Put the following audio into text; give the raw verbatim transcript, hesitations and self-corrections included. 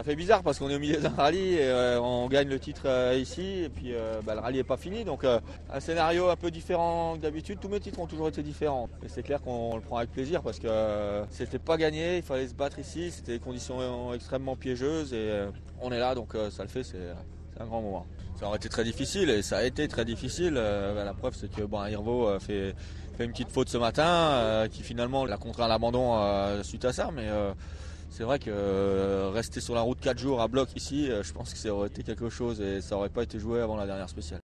Ça fait bizarre parce qu'on est au milieu d'un rallye et euh, on gagne le titre euh, ici et puis euh, bah, le rallye n'est pas fini. Donc euh, un scénario un peu différent que d'habitude. Tous mes titres ont toujours été différents. Et c'est clair qu'on le prend avec plaisir parce que euh, c'était pas gagné, il fallait se battre ici. C'était des conditions extrêmement piégeuses et euh, on est là donc euh, ça le fait, c'est, c'est un grand moment. Ça aurait été très difficile et ça a été très difficile. Euh, bah, la preuve c'est que bon, Irvo euh, fait, fait une petite faute ce matin euh, qui finalement l'a contraint à l'abandon euh, suite à ça. Mais euh, c'est vrai que euh, rester sur la route quatre jours à bloc ici, euh, je pense que ça aurait été quelque chose et ça aurait pas été joué avant la dernière spéciale.